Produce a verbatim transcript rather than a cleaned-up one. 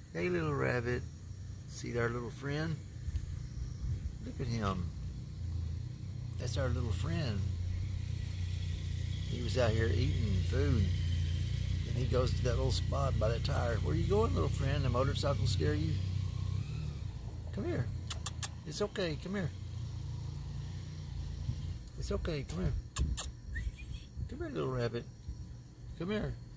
Hey, little rabbit. See our little friend? Look at him. That's our little friend. He was out here eating food. And he goes to that little spot by that tire. Where you going, little friend? The motorcycle scare you? Come here. It's okay. Come here. It's okay. Come here. Come here, little rabbit. Come here.